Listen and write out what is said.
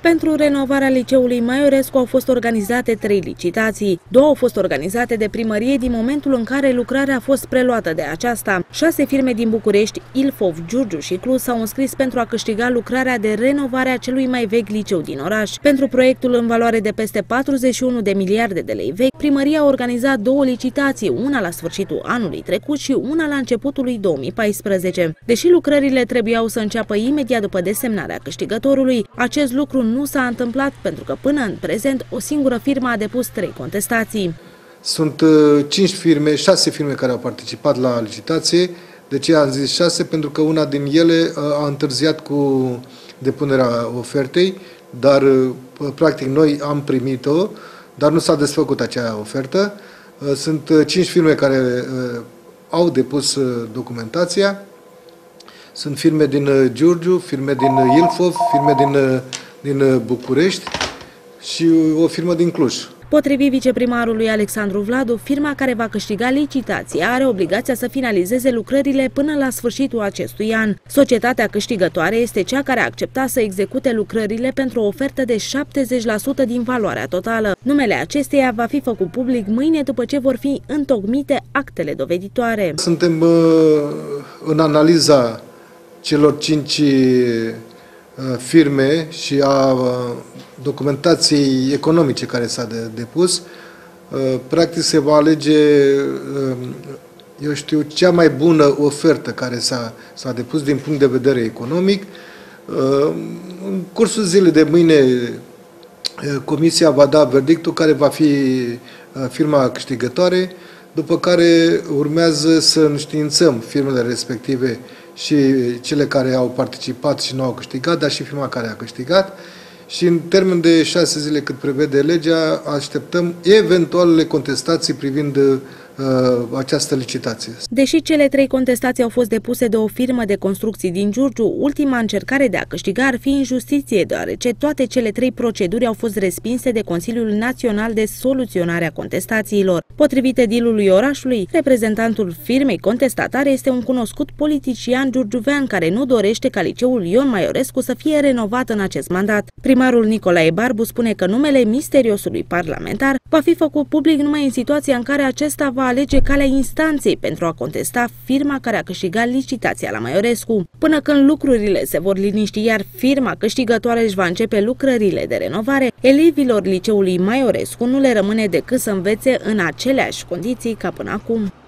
Pentru renovarea liceului Maiorescu au fost organizate 3 licitații. 2 au fost organizate de primărie din momentul în care lucrarea a fost preluată de aceasta. 6 firme din București, Ilfov, Giurgiu și Cluj s-au înscris pentru a câștiga lucrarea de renovare a celui mai vechi liceu din oraș. Pentru proiectul în valoare de peste 41 de miliarde de lei vechi, primăria a organizat 2 licitații, una la sfârșitul anului trecut și una la începutul lui 2014. Deși lucrările trebuiau să înceapă imediat după desemnarea câștigătorului, acest lucru nu s-a întâmplat pentru că până în prezent o singură firmă a depus 3 contestații. Sunt 6 firme care au participat la licitație. De ce am zis 6? Pentru că una din ele a întârziat cu depunerea ofertei, dar practic noi am primit-o, dar nu s-a desfăcut acea ofertă. Sunt 5 firme care au depus documentația. Sunt firme din Giurgiu, firme din Ilfov, firme din București și o firmă din Cluj. Potrivit viceprimarului Alexandru Vladu, firma care va câștiga licitația are obligația să finalizeze lucrările până la sfârșitul acestui an. Societatea câștigătoare este cea care a acceptat să execute lucrările pentru o ofertă de 70% din valoarea totală. Numele acesteia va fi făcut public mâine după ce vor fi întocmite actele doveditoare. Suntem în analiza celor 5 firme și a documentației economice care s-a depus. Practic se va alege, eu știu, cea mai bună ofertă care s-a depus din punct de vedere economic. În cursul zilei de mâine comisia va da verdictul care va fi firma câștigătoare, după care urmează să înștiințăm firmele respective și cele care au participat și nu au câștigat, dar și firma care a câștigat. Și în termen de 6 zile cât prevede legea, așteptăm eventualele contestații privind această licitație. Deși cele 3 contestații au fost depuse de o firmă de construcții din Giurgiu, ultima încercare de a câștiga ar fi în justiție, deoarece toate cele 3 proceduri au fost respinse de Consiliul Național de Soluționare a Contestațiilor. Potrivit edilului orașului, reprezentantul firmei contestatare este un cunoscut politician giurgiuvean care nu dorește ca liceul Ion Maiorescu să fie renovat în acest mandat. Primarul Nicolae Barbu spune că numele misteriosului parlamentar va fi făcut public numai în situația în care acesta va alege calea instanței pentru a contesta firma care a câștigat licitația la Maiorescu. Până când lucrurile se vor liniști, iar firma câștigătoare își va începe lucrările de renovare, elevilor liceului Maiorescu nu le rămâne decât să învețe în aceleași condiții ca până acum.